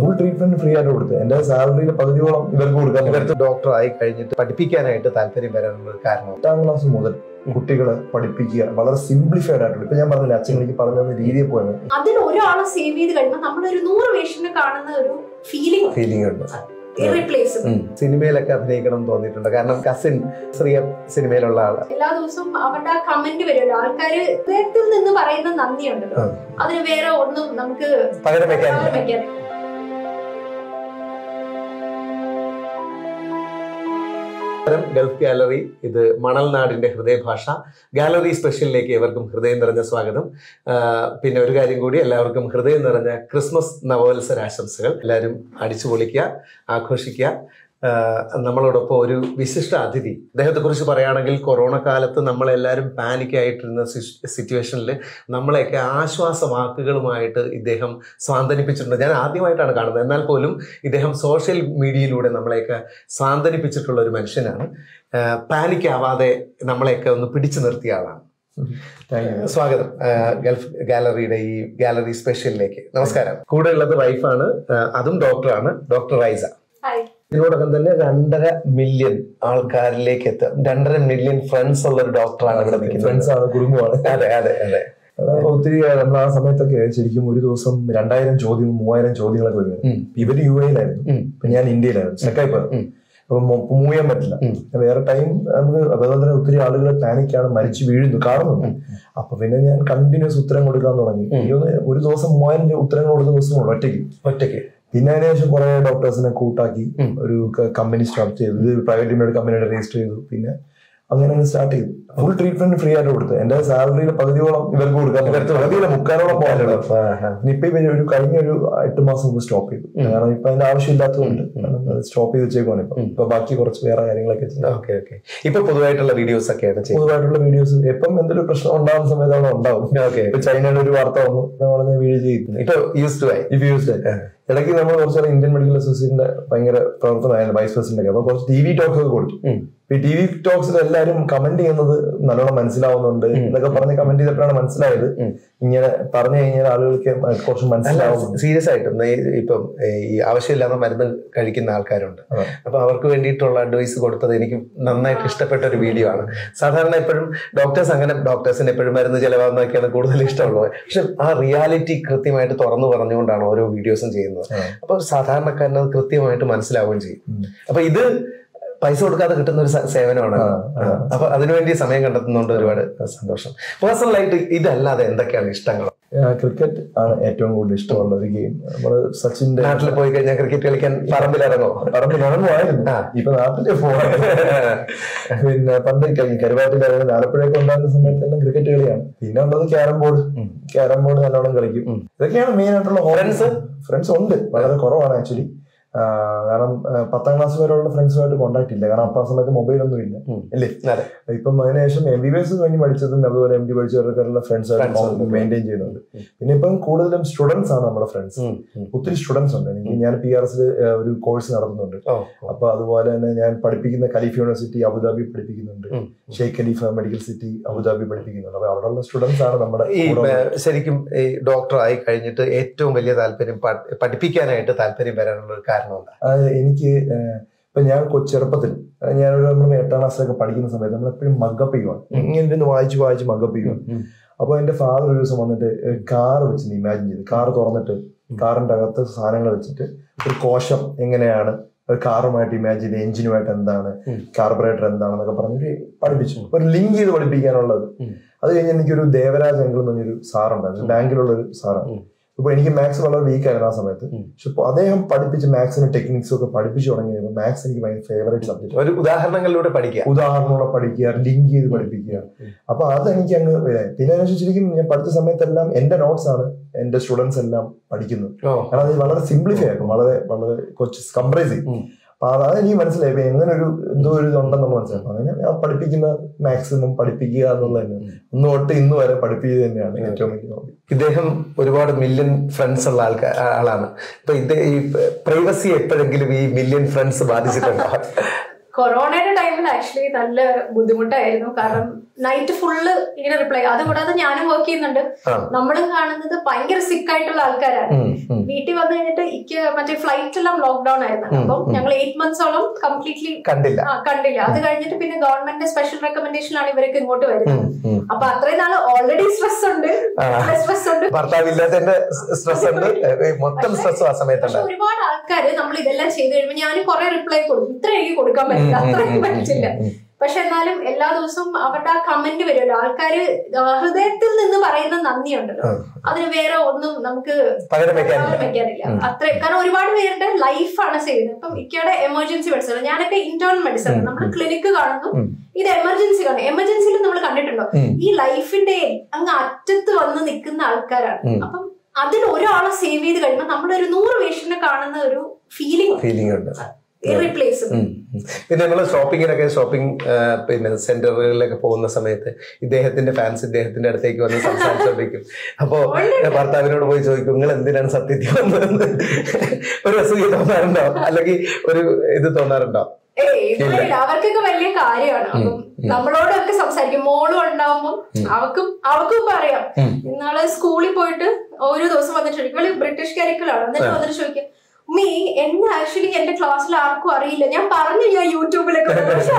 Full treatment free ആയിട്ട് കൊടുത്തു. എന്റെ സാലറിയിലെ പകുതിയോളം ഇവർക്ക് കൊടുക്കാൻ. ഇവർക്ക് ഡോക്ടറായി കഴിഞ്ഞിട്ട് പഠിപ്പിക്കാനായിട്ട് താല്പര്യം വരാനുള്ള കാരണം 8ാം ക്ലാസ് മുതൽ കുട്ടികളെ പഠിപ്പിക്കുക വളരെ സിംപ്ലിഫൈഡ് ആയിട്ടുള്ള. ഇപ്പൊ ഞാൻ പറഞ്ഞില്ല, അച്ഛൻ എനിക്ക് പറഞ്ഞു തന്ന രീതിയിൽ പോയത് അതിൽ ഒരാളെ സേവ് ചെയ്ത് കഴിയുമ്പോൾ നമ്മളൊരു 100 പേഷ്യന്റിനെ കാണുന്ന ഒരു ഫീലിംഗ് ഉണ്ട്. സിനിമയിലൊക്കെ അഭിനയിക്കണം എന്ന് തോന്നിയിട്ടുണ്ട്. കാരണം കസിൻ ശ്രീയ സിനിമയിലുള്ള ആള് എല്ലാ ദിവസവും അവരുടെ കമന്റ് വരുമല്ലോ, ആൾക്കാര് ഹൃദയത്തിൽ നിന്ന് പറയുന്ന നന്ദിയുണ്ടല്ലോ, അതിന് വേറെ ഒന്നും നമുക്ക് പകരം വെക്കാൻ. ഗൾഫ് ഗാലറി, ഇത് മണൽനാടിന്റെ ഹൃദയഭാഷ ഗാലറി സ്പെഷ്യലിലേക്ക് ഏവർക്കും ഹൃദയം നിറഞ്ഞ സ്വാഗതം. പിന്നെ ഒരു കാര്യം കൂടി, എല്ലാവർക്കും ഹൃദയം നിറഞ്ഞ ക്രിസ്മസ് നവവത്സരാശംസകൾ. എല്ലാവരും അടിച്ചു പൊളിക്കുക, ആഘോഷിക്കുക. നമ്മളോടൊപ്പം ഒരു വിശിഷ്ട അതിഥി. അദ്ദേഹത്തെ കുറിച്ച് പറയുകയാണെങ്കിൽ, കൊറോണ കാലത്ത് നമ്മളെല്ലാവരും പാനിക്കായിട്ടിരുന്ന സിറ്റുവേഷനിൽ നമ്മളെയൊക്കെ ആശ്വാസവാക്കുകളുമായിട്ട് ഇദ്ദേഹം സ്വാന്തനിപ്പിച്ചിട്ടുണ്ട്. ഞാൻ ആദ്യമായിട്ടാണ് കാണുന്നത്, എന്നാൽ പോലും ഇദ്ദേഹം സോഷ്യൽ മീഡിയയിലൂടെ നമ്മളെയൊക്കെ സ്വാന്തനിപ്പിച്ചിട്ടുള്ള ഒരു മനുഷ്യനാണ്. പാനിക്കാവാതെ നമ്മളെയൊക്കെ ഒന്ന് പിടിച്ചു നിർത്തിയ ആളാണ്. സ്വാഗതം ഗൾഫ് ഗാലറിയുടെ ഈ ഗാലറി സ്പെഷ്യലിലേക്ക്. നമസ്കാരം. കൂടെ ഉള്ളത് വൈഫാണ്, അതും ഡോക്ടറാണ്, ഡോക്ടർ റൈസ. ഇതിനോടൊപ്പം തന്നെ 2.5 മില്യൺ ആൾക്കാരിലേക്ക് എത്താം. 2.5 മില്യൺ ഫ്രണ്ട്സ് ഉള്ള ഒരു ഡോക്ടറാണ് ഇവിടെ നിൽക്കുന്നത്. ഫ്രണ്ട്സാണ്, കുടുംബമാണ്. അതെ അതെ അതെ. ഒത്തിരി നമ്മൾ ആ സമയത്തൊക്കെ ശരിക്കും ഒരു ദിവസം 2000 ചോദ്യവും 3000 ചോദ്യങ്ങളൊക്കെ വരുന്നത്. ഇവര് UAE-ലായിരുന്നു, ഞാൻ ഇന്ത്യയിലായിരുന്നു, സ്റ്റക്കായി പോയത്. അപ്പൊ മൂവ് ചെയ്യാൻ പറ്റില്ല. വേറെ ടൈം നമുക്ക് അതുപോലെ തന്നെ ഒത്തിരി ആളുകൾ പാനിക്കാണ്, മരിച്ചു വീഴുന്നു, കാണുന്നുണ്ട്. അപ്പൊ പിന്നെ ഞാൻ കണ്ടിന്യൂസ് ഉത്തരം കൊടുക്കാൻ തുടങ്ങി. ഒരു ദിവസം 3000 ഉത്തരങ്ങൾ കൊടുത്ത ദിവസമുള്ളൂ ഒറ്റയ്ക്ക്. പിന്നെ അതിനുശേഷം കുറെ ഡോക്ടേഴ്സിനെ കൂട്ടാക്കി ഒരു കമ്പനി സ്റ്റാർട്ട് ചെയ്തു. ഇത് പ്രൈവറ്റ് ലിമിറ്റഡ് കമ്പനിയുടെ രജിസ്റ്റർ ചെയ്തു. പിന്നെ അങ്ങനെ സ്റ്റാർട്ട് ചെയ്തു. ഫുൾ ട്രീറ്റ്മെന്റ് ഫ്രീ ആയിട്ട് കൊടുത്തു. എന്റെ സാലറിയിലെ പകുതിയോളം ഇവർക്ക് കൊടുക്കാൻ, പകുതിയിലെ 3/4 പോകാനുള്ളത്. ഇപ്പൊ ഒരു കഴിഞ്ഞ ഒരു 8 മാസം മുമ്പ് സ്റ്റോപ്പ് ചെയ്തു. കാരണം ഇപ്പൊ അതിന്റെ ആവശ്യമില്ലാത്തതുകൊണ്ട് സ്റ്റോപ്പ് ചെയ്ത് വെച്ചേക്കാണ്. ഇപ്പൊ ബാക്കി കുറച്ച് വേറെ കാര്യങ്ങളൊക്കെ ചെയ്തു. ഇപ്പൊ പൊതുവായിട്ടുള്ള വീഡിയോസ് ഒക്കെയാണ്, പൊതുവായിട്ടുള്ള വീഡിയോസ്. എപ്പം എന്തൊരു പ്രശ്നം ഉണ്ടാകുന്ന സമയത്ത് അവിടെ ഉണ്ടാവും. ഇപ്പൊ ചൈനയുടെ ഒരു വാർത്ത വന്നു, നമ്മളെ വീഡിയോ ചെയ്തു. ഇപ്പൊ യൂസ്ഡ് ആയി. ഇടയ്ക്ക് നമ്മൾ കുറച്ച് ഇന്ത്യൻ മെഡിക്കൽ അസോസിയേഷന്റെ ഭയങ്കര പ്രവർത്തനമായിരുന്നു, വൈസ് പ്രസിഡന്റ്. അപ്പൊ കുറച്ച് TV ടോക്സ് ഒക്കെ കൊടുത്തു. ഈ TV ടോക്സിൽ എല്ലാവരും കമന്റ് ചെയ്യുന്നത് നല്ലോണം മനസ്സിലാവുന്നുണ്ട് എന്നൊക്കെ പറഞ്ഞ് കമന്റ് ചെയ്തപ്പോഴാണ് മനസ്സിലായത് ഇങ്ങനെ പറഞ്ഞു കഴിഞ്ഞാൽ ആളുകൾക്ക് കുറച്ച് മനസ്സിലാവും. സീരിയസ് ആയിട്ടും ഇപ്പം ഈ ആവശ്യമില്ലാത്ത മരുന്ന് കഴിക്കുന്ന ആൾക്കാരുണ്ട്. അപ്പൊ അവർക്ക് വേണ്ടിയിട്ടുള്ള അഡ്വൈസ് കൊടുത്തത് എനിക്ക് നന്നായിട്ട് ഇഷ്ടപ്പെട്ട ഒരു വീഡിയോ ആണ്. സാധാരണ എപ്പോഴും ഡോക്ടേഴ്സിന് എപ്പോഴും മരുന്ന് ചെലവാന്നൊക്കെയാണ് കൂടുതൽ ഇഷ്ടമുള്ളത്. പക്ഷെ ആ റിയാലിറ്റി കൃത്യമായിട്ട് തുറന്നു പറഞ്ഞുകൊണ്ടാണ് ഓരോ വീഡിയോസും ചെയ്യുന്നത്. അപ്പൊ സാധാരണക്കാരന് അത് കൃത്യമായിട്ട് മനസ്സിലാവുകയും ചെയ്യും. അപ്പൊ ഇത് പൈസ കൊടുക്കാതെ കിട്ടുന്ന ഒരു സേവനമാണ്. അപ്പൊ അതിനുവേണ്ടി സമയം കണ്ടെത്തുന്നതുകൊണ്ട് ഒരുപാട് സന്തോഷം. പേഴ്സണലായിട്ട് ഇതല്ലാതെ എന്തൊക്കെയാണ് ഇഷ്ടങ്ങൾ? ക്രിക്കറ്റ് ആണ് ഏറ്റവും കൂടുതൽ ഇഷ്ടമുള്ള ഒരു ഗെയിം. നമ്മള് സച്ചിന്റെ നാട്ടിൽ പോയി കഴിഞ്ഞാൽ ക്രിക്കറ്റ് കളിക്കാൻ പറമ്പിലിറങ്ങുമായിരുന്നു. ഇപ്പൊ നാട്ടിലെ പോകാൻ പിന്നെ പണ്ട് കരുവാറ്റിൽ ആലപ്പുഴയൊക്കെ ഉണ്ടാകുന്ന സമയത്തെല്ലാം ക്രിക്കറ്റ് കളിയാണ്. പിന്നെ ഉള്ളത് ക്യാരം ബോർഡ് നല്ലോണം കളിക്കും. ഇതൊക്കെയാണ് മെയിൻ ആയിട്ടുള്ള. ഫ്രണ്ട്സ് ഉണ്ട്, വളരെ കുറവാണ് ആക്ച്വലി. കാരണം 10ാം ക്ലാസ് വരെയുള്ള ഫ്രണ്ട്സുമായിട്ട് കോൺടാക്ട് ഇല്ല. കാരണം ആ സമയത്ത് മൊബൈലൊന്നും ഇല്ല അല്ലേ. ഇപ്പം അതിനുശേഷം MBBS കഴിഞ്ഞ് പഠിച്ചതും അതുപോലെ MD പഠിച്ചവർക്കുള്ള ഫ്രണ്ട്സായിട്ട് മെയിൻറ്റെയിൻ ചെയ്യുന്നുണ്ട്. പിന്നെ ഇപ്പം കൂടുതലും സ്റ്റുഡൻസ് ആണ് നമ്മുടെ ഫ്രണ്ട്സ്. ഒത്തിരി സ്റ്റുഡൻസ് ഉണ്ട്. ഞാൻ PRS ഒരു കോഴ്സ് നടത്തുന്നുണ്ട്. അപ്പൊ അതുപോലെ തന്നെ ഞാൻ പഠിപ്പിക്കുന്ന ഖലീഫ യൂണിവേഴ്സിറ്റി അബുദാബി പഠിപ്പിക്കുന്നുണ്ട്, Sheikh Khalifa medical city Abu Dhabi പഠിപ്പിക്കുന്നുണ്ട്. അപ്പൊ അവിടെയുള്ള സ്റ്റുഡൻസ് ആണ് നമ്മുടെ. ശരിക്കും ഈ ഡോക്ടറായി കഴിഞ്ഞിട്ട് ഏറ്റവും വലിയ താല്പര്യം പഠിപ്പിക്കാനായിട്ട് താല്പര്യം വരാനുള്ള ഒരു കാരണം? എനിക്ക് ഇപ്പൊ ഞാൻ ചെറുപ്പത്തിൽ ഞാനൊരു നമ്മൾ 8ാം ക്ലാസ്സിലൊക്കെ പഠിക്കുന്ന സമയത്ത് നമ്മളെപ്പോഴും മഗ്ഗപ്പ് ചെയ്യുവാണ്. ഇങ്ങനെ വായിച്ച് മഗ്ഗപ്പ് ചെയ്യുവാണ്. അപ്പൊ എന്റെ ഫാദർ ഒരു ദിവസം വന്നിട്ട് കാർ വെച്ച് ഇമാജിൻ ചെയ്ത്, കാർ തുറന്നിട്ട് കാറിന്റെ അകത്ത് സാധനങ്ങൾ വെച്ചിട്ട് ഒരു കോശം എങ്ങനെയാണ്, ഒരു കാറുമായിട്ട് ഇമാജിൻ ചെയ്ത് എഞ്ചിനുമായിട്ട് എന്താണ്, കാർബറേറ്റർ എന്താണെന്നൊക്കെ പറഞ്ഞിട്ട് പഠിപ്പിച്ചു. ഒരു ലിങ്ക് ചെയ്ത് പഠിപ്പിക്കാനുള്ളത്. അത് കഴിഞ്ഞ് എനിക്കൊരു ദേവരാജ് അങ്കിൾ എന്ന് പറഞ്ഞൊരു സാറുണ്ടായിരുന്നു, ബാങ്കിലുള്ള ഒരു സാറാണ്. ഇപ്പൊ എനിക്ക് മാത്സ് വളരെ വീക്ക് ആയിരുന്നു ആ സമയത്ത്. പക്ഷെ ഇപ്പൊ അദ്ദേഹം പഠിപ്പിച്ച് മാത്സിന്റെ ടെക്നിക്സും ഒക്കെ പഠിപ്പിച്ചു തുടങ്ങിയപ്പോൾ മാത്സ് എനിക്ക് ഭയങ്കര ഫേവറേറ്റ് സബ്ജക്ട്. ഒരു ഉദാഹരണങ്ങളിലൂടെ പഠിക്കുക, ലിങ്ക് ചെയ്ത് പഠിപ്പിക്കുക. അപ്പൊ അതെനിക്ക് അങ്ങ് പിന്നെ ശരിക്കും ഞാൻ പഠിച്ച സമയത്തെല്ലാം എന്റെ നോട്ട്സ് ആണ് എന്റെ സ്റ്റുഡൻസ് എല്ലാം പഠിക്കുന്നത്. കാരണം അത് വളരെ സിംപ്ലിഫൈ ആക്കും, വളരെ കുറച്ച് കംപ്രൈസ് ചെയ്യും. അപ്പൊ അതെനിക്ക് മനസ്സിലായി ഇപ്പൊ എങ്ങനെ എന്തോ ഒരു ഇതുണ്ടെന്ന് മനസ്സിലാക്കും. അങ്ങനെ പഠിപ്പിക്കുന്ന മാക്സിമം പഠിപ്പിക്കുക എന്നുള്ളത് തന്നെ 1 തൊട്ട് ഇന്ന് വരെ പഠിപ്പിക്കുക തന്നെയാണ് ഏറ്റവും വലിയ ഹോബി. ഇദ്ദേഹം ഒരുപാട് മില്യൺ ഫ്രണ്ട്സ് ഉള്ള ആളാണ്. ഇപ്പൊ ഈ പ്രൈവസി എപ്പോഴെങ്കിലും ഈ മില്യൺ ഫ്രണ്ട്സ് ബാധിച്ചിട്ടുണ്ടോ? കൊറോണയുടെ ടൈമിൽ ആക്ച്വലി നല്ല ബുദ്ധിമുട്ടായിരുന്നു. കാരണം നൈറ്റ് ഫുള്ള് ഇങ്ങനെ റിപ്ലൈ. അതുകൂടാതെ ഞാനും വർക്ക് ചെയ്യുന്നുണ്ട്. നമ്മളും കാണുന്നത് ഭയങ്കര സിക്ക് ആയിട്ടുള്ള ആൾക്കാരാണ്. വീട്ടിൽ വന്നു കഴിഞ്ഞിട്ട് മറ്റേ ഫ്ലൈറ്റ് എല്ലാം ലോക്ക്ഡൌൺ ആയിരുന്നു. അപ്പം ഞങ്ങൾ 8 months കംപ്ലീറ്റ്ലി കണ്ടില്ല. അത് കഴിഞ്ഞിട്ട് പിന്നെ ഗവൺമെന്റിന്റെ സ്പെഷ്യൽ റെക്കമെൻഡേഷനിലാണ് ഇവരൊക്കെ ഇങ്ങോട്ട് വരുന്നത്. അപ്പൊ അത്രയും നാള് ഓൾറെഡി സ്ട്രെസ് ഉണ്ട്. ഒരുപാട് ആൾക്കാര് നമ്മൾ ഇതെല്ലാം ചെയ്ത് കഴിയുമ്പോൾ ഞാൻ കുറെ റിപ്ലൈ കൊടുക്കും. ഇത്ര എനിക്ക് കൊടുക്കാൻ പറ്റില്ല, അത്രയും പറ്റില്ല. പക്ഷെ എന്നാലും എല്ലാ ദിവസവും അവരുടെ ആ കമന്റ് വരുമല്ലോ, ആൾക്കാര് ഹൃദയത്തിൽ നിന്ന് പറയുന്ന നന്ദിയുണ്ടല്ലോ, അതിന് വേറെ ഒന്നും നമുക്ക് പകരം വെക്കാനില്ല. അത്രയും. കാരണം ഒരുപാട് പേരുടെ ലൈഫാണ് ചെയ്യുന്നത്. ഇപ്പം ഇക്കയുടെ എമർജൻസി മെഡിസിൻ, ഞാനൊക്കെ ഇന്റേണൽ മെഡിസിൻ, നമ്മൾ ക്ലിനിക്ക് കാണുന്നു, ഇത് എമർജൻസി കാണും. എമർജൻസിയിൽ നമ്മൾ കണ്ടിട്ടുണ്ടോ, ഈ ലൈഫിന്റെ അങ്ങ് അറ്റത്ത് വന്ന് നിൽക്കുന്ന ആൾക്കാരാണ്. അപ്പം അതിൽ ഒരാളെ സേവ് ചെയ്ത് കഴിയുമ്പോൾ നമ്മളൊരു 100 പേഷ്യന്റിനെ കാണുന്ന ഒരു ഫീലിംഗ് ഉണ്ട്. പിന്നെ നമ്മള് ഷോപ്പിംഗ് പിന്നെ സെന്ററുകളിലൊക്കെ പോകുന്ന സമയത്ത് ഇദ്ദേഹത്തിന്റെ ഫാൻസ് ഇദ്ദേഹത്തിന്റെ അടുത്തേക്ക് വന്ന് സംസാരിച്ചോണ്ടിരിക്കും. അപ്പോ ഭർത്താവിനോട് പോയി ചോദിക്കും, നിങ്ങൾ എന്തിനാണ് സത്യത്തിൽ വന്നതെന്ന് ഒരു അസൂയ തോന്നാറുണ്ടോ, അല്ലെങ്കിൽ ഒരു ഇത് തോന്നാറുണ്ടോ? അവർക്കൊക്കെ വലിയ കാര്യമാണ്. അപ്പം നമ്മളോടൊക്കെ സംസാരിക്കും. മോളും ഉണ്ടാവുമ്പം അവർക്കും ഇപ്പൊ അറിയാം. ഇന്നാള് സ്കൂളിൽ പോയിട്ട് ഒരു ദിവസം വന്നിട്ട് ചോദിക്കും, ബ്രിട്ടീഷ് കരിക്കുലാണ്, എന്നിട്ട് വന്നിട്ട് ചോദിക്കും, മീ എന്നെ ആക്ച്വലി എന്റെ ക്ലാസ്സിൽ ആർക്കും അറിയില്ല, ഞാൻ പറഞ്ഞു ഞാൻ യൂട്യൂബിലൊക്കെ,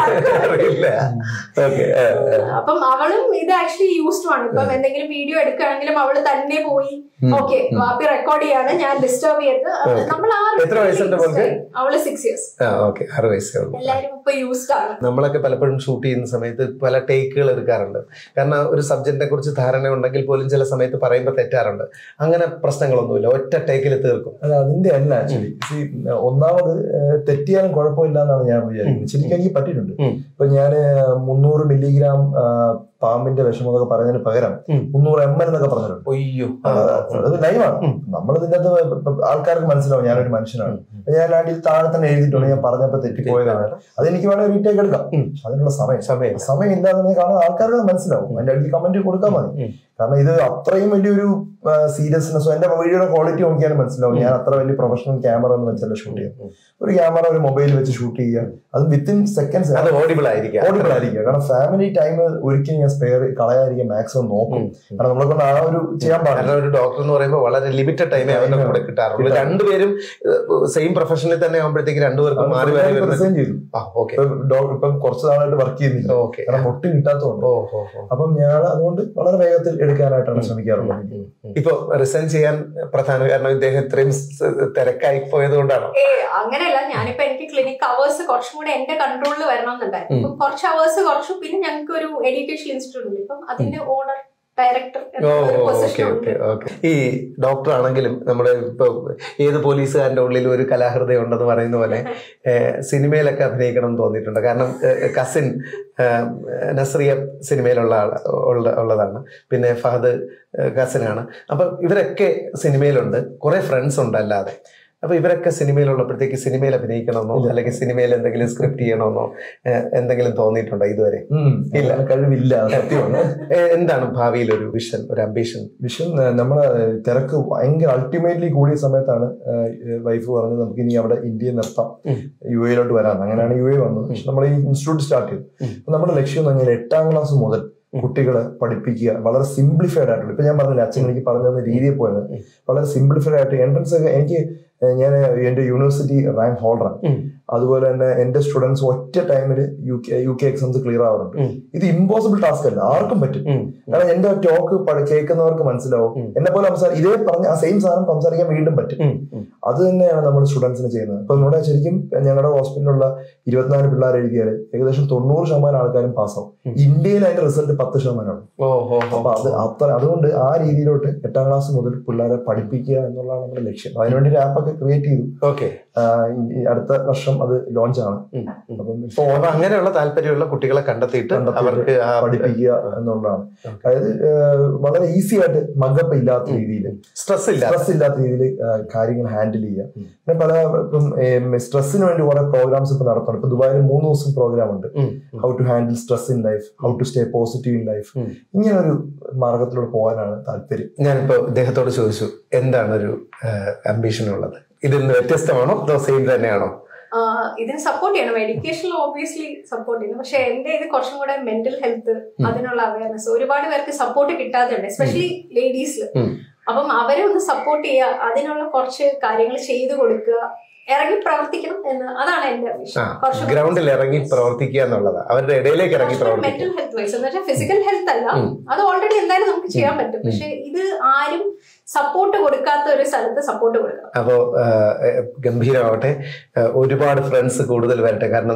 അപ്പം അവളും ഇത് ആക്ച്വലി യൂസ്ഡ് ആണ്. ഇപ്പം എന്തെങ്കിലും വീഡിയോ എടുക്കുകയാണെങ്കിലും അവള് തന്നെ പോയി ഓക്കെ വാപ്പി റെക്കോർഡ് ചെയ്യാണ്, ഞാൻ ഡിസ്റ്റർബ് ചെയ്ത്. നമ്മൾ അവള് 6 years. എല്ലാരും ഇപ്പൊ യൂസ്ഡ് ആണ്. നമ്മളൊക്കെ പലപ്പോഴും ഷൂട്ട് ചെയ്യുന്ന സമയത്ത് പല ടേക്കുകൾ എടുക്കാറുണ്ട്. കാരണം ഒരു സബ്ജക്റ്റിനെ കുറിച്ച് ധാരണ ഉണ്ടെങ്കിൽ പോലും ചില സമയത്ത് പറയുമ്പോൾ തെറ്റാറുണ്ട്. അങ്ങനെ പ്രശ്നങ്ങളൊന്നുമില്ല, ഒറ്റ ടേക്കിൽ തീർക്കും. അതിന്റെ അല്ല ആക്ച്വലി. ഒന്നാമത് തെറ്റിയാലും കുഴപ്പമില്ല എന്നാണ് ഞാൻ വിചാരിക്കുന്നത്. ശരിക്കും എനിക്ക് പറ്റിയിട്ടുണ്ട്. ഇപ്പൊ ഞാന് 300 milligram പാമ്പിന്റെ വിഷം എന്നൊക്കെ പറയുന്നതിന് പകരം 300 ml എന്നൊക്കെ പറഞ്ഞിട്ടുണ്ട്. അത് ലൈവാണ്. നമ്മളിതിന്റെ അകത്ത് ആൾക്കാർക്ക് മനസ്സിലാവും ഞാനൊരു മനുഷ്യനാണ്. ഞാൻ അതിൽ താഴെ തന്നെ എഴുതിയിട്ടുണ്ട്, ഞാൻ പറഞ്ഞപ്പോ തെറ്റിപ്പോയതാണ്. അതെനിക്ക് വേണമെങ്കിൽ റീടേക്ക് എടുക്കാം. അതിനുള്ള സമയം ഇല്ലാതെ കാണാൻ ആൾക്കാർക്ക് മനസ്സിലാവും. അതിന്റെ അടിയിൽ കമന്റ് കൊടുക്കാൻ മതി. കാരണം ഇത് അത്രയും വലിയൊരു സീരിയസ്നെസ്സോ എന്റെ വീഡിയോയുടെ ക്വാളിറ്റി നോക്കിയാലും മനസ്സിലാവും. ഞാൻ അത്ര വലിയ പ്രൊഫഷണൽ ക്യാമറ ഒന്നും വെച്ചല്ല ഷൂട്ട് ചെയ്യുന്നത്. ഒരു ക്യാമറ ഒരു മൊബൈൽ വെച്ച് ഷൂട്ട് ചെയ്യുക, അത് വിത്തിൻ സെക്കൻഡ്സ് ഓഡിബിൾ ആയിരിക്കുക. കാരണം ഫാമിലി ടൈം ഒരിക്കലും ഞാൻ സ്പെയർ കളയാതിരിക്കാൻ മാക്സിമം നോക്കും. കാരണം നമ്മളെ കൊണ്ട് ആ ഒരു ചെയ്യാൻ പാടില്ല. ഒരു ഡോക്ടർ എന്ന് പറയുമ്പോൾ വളരെ ലിമിറ്റഡ് ടൈമേ അവരുടെ കൂടെ കിട്ടാറുള്ളൂ. രണ്ടുപേരും സെയിം പ്രൊഫഷനിൽ തന്നെ ആകുമ്പോഴത്തേക്ക് രണ്ടുപേർക്കും മാറി റിസൈൻ ചെയ്തു. ഇപ്പം കുറച്ച് നാളായിട്ട് വർക്ക് ചെയ്യുന്നില്ല, കാരണം ഒട്ടും കിട്ടാത്തതുകൊണ്ട്. അപ്പം ഞാൻ അതുകൊണ്ട് വളരെ വേഗത്തിൽ എടുക്കാനായിട്ടാണ് ശ്രമിക്കാറുള്ളത്. ഇപ്പൊ റിസൈൻ ചെയ്യാൻ പ്രധാന കാരണം ഇദ്ദേഹം ഇത്രയും തിരക്കായി പോയത് കൊണ്ടാണോ? അങ്ങനെയല്ല, ഞാനിപ്പോ എനിക്ക് ക്ലിനിക് അവേഴ്സ് കുറച്ചും കൂടെ എന്റെ കൺട്രോളിൽ വരണമെന്നുണ്ടായിരുന്നു. കുറച്ച് അവേഴ്സ് കുറച്ചു. പിന്നെ ഞങ്ങൾക്ക് ഒരു എഡ്യൂക്കേഷൻ ഇൻസ്റ്റിറ്റ്യൂട്ട് ഉണ്ട്, ഇപ്പം അതിന്റെ ഓണർ ഡയറക്ടർ. ഈ ഡോക്ടർ ആണെങ്കിലും നമ്മുടെ ഇപ്പൊ ഏത് പോലീസുകാരന്റെ ഉള്ളിൽ ഒരു കലാഹൃദയം ഉണ്ടെന്ന് പറയുന്ന പോലെ സിനിമയിലൊക്കെ അഭിനയിക്കണം എന്ന് തോന്നിയിട്ടുണ്ട്. കാരണം കസിൻ നസ്രിയ സിനിമയിലുള്ള ഉള്ളതാണ്, പിന്നെ ഫഹദ് കസിനാണ്. അപ്പൊ ഇവരൊക്കെ സിനിമയിലുണ്ട്, കുറെ ഫ്രണ്ട്സ് ഉണ്ട് അല്ലാതെ. അപ്പൊ ഇവരൊക്കെ സിനിമയിലുള്ളപ്പോഴത്തേക്ക് സിനിമയിൽ അഭിനയിക്കണമെന്നോ അല്ലെങ്കിൽ സിനിമയിൽ എന്തെങ്കിലും സ്ക്രിപ്റ്റ് ചെയ്യണമെന്നോ എന്തെങ്കിലും തോന്നിയിട്ടുണ്ടോ ഇതുവരെ? ഇല്ല, കഴിവില്ല. എന്താണ് ഭാവിയിൽ ഒരു വിഷൻ, ഒരു അംബിഷൻ? നമ്മളെ തിരക്ക് ഭയങ്കര അൾട്ടിമേറ്റ്ലി കൂടിയ സമയത്താണ് വൈഫ് പറഞ്ഞത് നമുക്ക് ഇനി അവിടെ ഇന്ത്യയിൽ നിർത്താം, UAE വരാം. അങ്ങനെയാണ് UAE വന്നത്. പക്ഷെ നമ്മൾ ഈ ഇൻസ്റ്റിറ്റ്യൂട്ട് സ്റ്റാർട്ട് ചെയ്തു. അപ്പൊ നമ്മുടെ ലക്ഷ്യം എന്ന് പറഞ്ഞാൽ 8ാം ക്ലാസ് മുതൽ കുട്ടികളെ പഠിപ്പിക്കുക. വളരെ സിംപ്ലിഫൈഡ് ആയിട്ടുള്ള, ഇപ്പൊ ഞാൻ പറഞ്ഞില്ല അച്ഛൻ എനിക്ക് പറഞ്ഞു തന്ന രീതിയെ പോലെ വളരെ സിംപ്ലിഫൈഡ് ആയിട്ട് എൻട്രൻസ് ഒക്കെ ഞാൻ എന്റെ യൂണിവേഴ്സിറ്റി റാങ്ക് ഹോൾഡറാണ്. അതുപോലെ തന്നെ എന്റെ സ്റ്റുഡൻസ് ഒറ്റ ടൈമിൽ UK എക്സാംസ് ക്ലിയർ ആവാറുണ്ട്. ഇത് ഇമ്പോസിബിൾ ടാസ്ക് അല്ല, ആർക്കും പറ്റും. കാരണം എന്റെ ടോക്ക് കേൾക്കുന്നവർക്ക് മനസ്സിലാവും. എന്നെ പോലെ ഇതേ പറഞ്ഞ ആ സെയിം സാധനം സംസാരിക്കാൻ വീണ്ടും പറ്റും. അത് തന്നെയാണ് നമ്മൾ സ്റ്റുഡൻസിന് ചെയ്യുന്നത്. ഇപ്പൊ നമ്മുടെ ശരിക്കും ഞങ്ങളുടെ ഹോസ്പിറ്റലിലുള്ള 24 പിള്ളേർ എഴുതിയാൽ ഏകദേശം 90% ആൾക്കാരും പാസ്സാവും. ഇന്ത്യയിൽ അതിന്റെ റിസൾട്ട് 10%. അപ്പൊ അതുകൊണ്ട് ആ രീതിയിലോട്ട് 8ാം ക്ലാസ് മുതൽ പിള്ളേരെ പഠിപ്പിക്കുക എന്നുള്ളതാണ് നമ്മുടെ ലക്ഷ്യം. അതിനുവേണ്ടി ഒരു ആപ്പൊക്കെ ക്രിയേറ്റ് ചെയ്തു. അടുത്ത വർഷം അത് ലോഞ്ച് ആണ്. അപ്പം അങ്ങനെയുള്ള താല്പര്യമുള്ള കുട്ടികളെ കണ്ടെത്തിയിട്ട് അവർക്ക് പഠിപ്പിക്കുക എന്നുള്ളതാണ്. അതായത് വളരെ ഈസി ആയിട്ട് മഗപ്പ് ഇല്ലാത്ത രീതിയിൽ, സ്ട്രെസ് ഇല്ലാത്ത രീതിയിൽ കാര്യങ്ങൾ ഹാൻഡിൽ ചെയ്യുക. പിന്നെ പല ഇപ്പം സ്ട്രെസ്സിന് വേണ്ടി കുറെ പ്രോഗ്രാംസ് ഇപ്പൊ നടത്തുന്നുണ്ട്. ഇപ്പൊ ദുബായിൽ 3 ദിവസം പ്രോഗ്രാം ഉണ്ട്. How to handle stress in life, how to stay positive in life. ഇങ്ങനെ ഒരു മാർഗത്തിലൂടെ പോകാനാണ് താല്പര്യം. ഞാനിപ്പോ ഇദ്ദേഹത്തോട് ചോദിച്ചു എന്താണ് ഒരു അംബിഷൻ ഉള്ളത്, ഇതിൽ നിന്ന് വ്യത്യസ്തമാണോ അതോ സെയിം തന്നെയാണോ? ഇതിന് സപ്പോർട്ട് ചെയ്യണം, എഡ്യൂക്കേഷനിൽ ഓബ്വിയസ്ലി സപ്പോർട്ട് ചെയ്യണം. പക്ഷെ എന്റെ ഇത് കുറച്ചും കൂടെ മെന്റൽ ഹെൽത്ത്, അതിനുള്ള അവയർനെസ് ഒരുപാട് പേർക്ക് സപ്പോർട്ട് കിട്ടാതെയുണ്ട്, എസ്പെഷ്യലി ലേഡീസിൽ. അപ്പം അവരെ ഒന്ന് സപ്പോർട്ട് ചെയ്യുക, അതിനുള്ള കുറച്ച് കാര്യങ്ങൾ ചെയ്തു കൊടുക്കുക, ഇറങ്ങി പ്രവർത്തിക്കണം എന്ന്, അതാണ് എന്റെ വിഷയം. ഗ്രൗണ്ടിൽ ഇറങ്ങി പ്രവർത്തിക്കുക എന്നുള്ളത്, അവരുടെ ഇടയിലേക്ക് ഇറങ്ങി പ്രവർത്തിക്കുക. മെന്റൽ ഹെൽത്ത് വൈസ് എന്ന് വെച്ചാൽ ഫിസിക്കൽ ഹെൽത്ത് അല്ല, അത് ഓൾറെഡി എന്തായാലും നമുക്ക് ചെയ്യാൻ പറ്റും. പക്ഷെ ഇത് ആരും സപ്പോർട്ട് കൊടുക്കാത്ത ഒരു സ്ഥലത്ത് സപ്പോർട്ട് കൊടുക്കണം. അപ്പോൾ ഗംഭീരമാവട്ടെ, ഒരുപാട് ഫ്രണ്ട്സ് കൂടുതൽ വരട്ടെ. കാരണം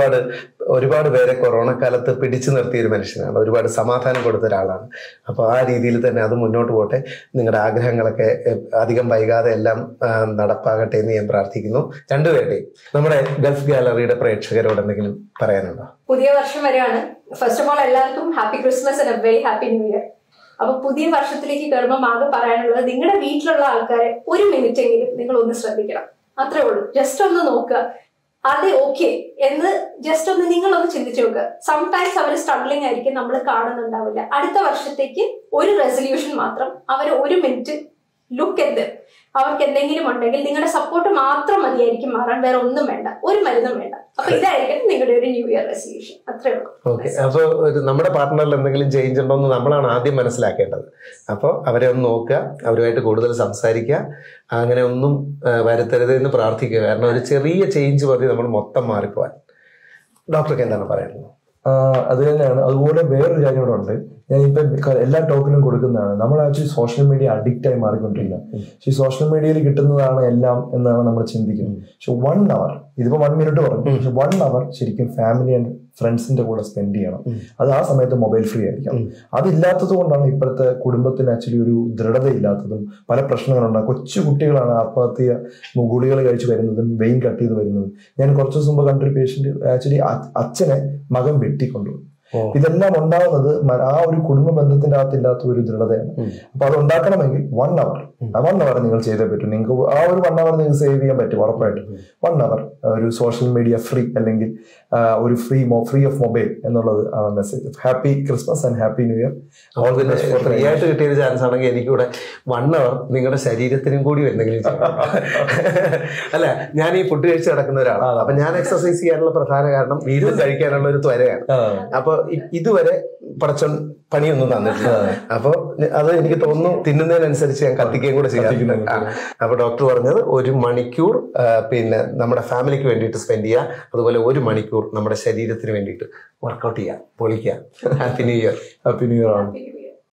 ഒരുപാട് പേരെ കൊറോണ കാലത്ത് പിടിച്ചു നിർത്തിയ ഒരു മനുഷ്യനാണ്, ഒരുപാട് സമാധാനം കൊടുത്ത ഒരാളാണ്. അപ്പോൾ ആ രീതിയിൽ തന്നെ അത് മുന്നോട്ട് പോട്ടെ. നിങ്ങളുടെ ആഗ്രഹങ്ങളൊക്കെ അധികം വൈകാതെ എല്ലാം നടപ്പാകട്ടെ എന്ന് ഞാൻ പ്രാർത്ഥിക്കുന്നു. രണ്ടുപേരുടെയും നമ്മുടെ ഗൾഫ് ഗാലറിയുടെ പ്രേക്ഷകരോട് എന്തെങ്കിലും പറയാനുണ്ടോ? പുതിയ വർഷം വരെയാണ്. ഫസ്റ്റ് ഓഫ് ഓൾ എല്ലാവർക്കും happy Christmas and a very happy new year. അപ്പൊ പുതിയ വർഷത്തിലേക്ക് കയറുമ്പോൾ ആകെ പറയാനുള്ളത്, നിങ്ങളുടെ വീട്ടിലുള്ള ആൾക്കാരെ ഒരു മിനിറ്റ് എങ്കിലും നിങ്ങൾ ഒന്ന് ശ്രദ്ധിക്കണം. അത്രേ ഉള്ളൂ. ജസ്റ്റ് ഒന്ന് നോക്കുക, അതെ ഓക്കെ എന്ന് ജസ്റ്റ് ഒന്ന് നിങ്ങളൊന്ന് ചിന്തിച്ചു നോക്കുക. സംടൈംസ് അവർ സ്ട്രഗ്ലിംഗ് ആയിരിക്കും, നമ്മൾ കാണുന്നുണ്ടാവില്ല. അടുത്ത വർഷത്തേക്ക് ഒരു റെസൊല്യൂഷൻ മാത്രം, അവർ ഒരു മിനിറ്റ് ലുക്ക് അറ്റ്, അവർക്ക് എന്തെങ്കിലും ഉണ്ടെങ്കിൽ നിങ്ങളുടെ സപ്പോർട്ട് മാത്രം മതിയായിരിക്കും മാറാൻ, വേറെ ഒന്നും വേണ്ട, ഒരു മരുന്നും വേണ്ട. അപ്പൊ ഇതായിരിക്കും നിങ്ങളുടെ ഒരു ന്യൂ ഇയർ റെസൊല്യൂഷൻ. അത്രേ ഉള്ളൂ. ഓക്കെ. അപ്പോൾ നമ്മുടെ പാർട്ട്ണറിൽ എന്തെങ്കിലും ചേഞ്ച് ഉണ്ടോ എന്ന് നമ്മളാണ് ആദ്യം മനസ്സിലാക്കേണ്ടത്. അപ്പോൾ അവരെ ഒന്ന് നോക്കുക, അവരുമായിട്ട് കൂടുതൽ സംസാരിക്കുക, അങ്ങനെ ഒന്നും വരുത്തരുത് എന്ന് പ്രാർത്ഥിക്കുക. കാരണം ഒരു ചെറിയ ചേഞ്ച് മതി നമ്മൾ മൊത്തം മാറിപ്പോവാൻ. ഡോക്ടർക്ക് എന്താണ് പറയുന്നത്? അത് തന്നെയാണ്. അതുപോലെ വേറൊരു കാര്യം ഇവിടെ ഉണ്ട്, ഞാൻ ഇപ്പൊ എല്ലാ ടോക്കിനും കൊടുക്കുന്നതാണ്. നമ്മൾ ആക്ച്വലി സോഷ്യൽ മീഡിയ അഡിക്റ്റ് ആയി മാറിക്കൊണ്ടിരിക്കുക. പക്ഷെ ഈ സോഷ്യൽ മീഡിയയിൽ കിട്ടുന്നതാണ് എല്ലാം എന്നാണ് നമ്മൾ ചിന്തിക്കുന്നത്. പക്ഷെ 1 hour, ഇതിപ്പോ 1 minute പറഞ്ഞു, പക്ഷെ 1 hour ശരിക്കും ഫാമിലി ആൻഡ് ഫ്രണ്ട്സിന്റെ കൂടെ സ്പെൻഡ് ചെയ്യണം. അത് ആ സമയത്ത് മൊബൈൽ ഫ്രീ ആയിരിക്കണം. അതില്ലാത്തത് കൊണ്ടാണ് ഇപ്പോഴത്തെ കുടുംബത്തിന് ആക്ച്വലി ഒരു ദൃഢത ഇല്ലാത്തതും പല പ്രശ്നങ്ങളുണ്ടാകും. കൊച്ചു കുട്ടികളാണ് ആത്മഹത്യ ഗുളികൾ കഴിച്ച് വരുന്നതും വെയിൻ കട്ട് ചെയ്ത് വരുന്നതും. ഞാൻ കുറച്ച് ദിവസം മുമ്പ് കണ്ടൊരു പേഷ്യന്റ് ആക്ച്വലി അച്ഛനെ മകൻ വെട്ടിക്കൊണ്ടുപോയി. ഇതെല്ലാം ഉണ്ടാവുന്നത് ആ ഒരു കുടുംബ ബന്ധത്തിന്റെ അകത്തില്ലാത്ത ഒരു ദൃഢതയാണ്. അപ്പൊ അത് ഉണ്ടാക്കണമെങ്കിൽ 1 hour നിങ്ങൾ ചെയ്തേ പറ്റും. നിങ്ങൾക്ക് ആ ഒരു 1 hour നിങ്ങൾക്ക് സേവ് ചെയ്യാൻ പറ്റും ഉറപ്പായിട്ടും. 1 hour ഒരു സോഷ്യൽ മീഡിയ ഫ്രീ, അല്ലെങ്കിൽ ഒരു ഫ്രീ ഓഫ് മൊബൈൽ എന്നുള്ളത് ആണ് message. Happy Christmas and happy new year. Free ആയിട്ട് കിട്ടിയൊരു ചാൻസ് ആണെങ്കിൽ എനിക്കിവിടെ 1 hour നിങ്ങളുടെ ശരീരത്തിനും കൂടി എന്തെങ്കിലും അല്ല, ഞാൻ ഈ ഫുഡ് കഴിച്ച് കിടക്കുന്ന ഒരാളാണ്. അപ്പൊ ഞാൻ എക്സസൈസ് ചെയ്യാനുള്ള പ്രധാന കാരണം വീണ്ടും കഴിക്കാനുള്ള ഒരു ത്വരയാണ്. അപ്പൊ ഇതുവരെ പടച്ചോൻ പണിയൊന്നും തന്നിട്ടില്ല. അപ്പൊ അത് എനിക്ക് തോന്നുന്നു തിന്നുന്നതിനനുസരിച്ച് ഞാൻ കത്തിക്കുകയും കൂടെ ചെയ്യാറുണ്ട്. അപ്പൊ ഡോക്ടർ പറഞ്ഞത് 1 മണിക്കൂർ പിന്നെ നമ്മുടെ ഫാമിലിക്ക് വേണ്ടിയിട്ട് സ്പെൻഡ് ചെയ്യുക, അതുപോലെ 1 മണിക്കൂർ നമ്മുടെ ശരീരത്തിന് വേണ്ടിയിട്ട് വർക്കൗട്ട് ചെയ്യുക, പൊളിക്കുക. Happy new year. Happy new year ആണ്.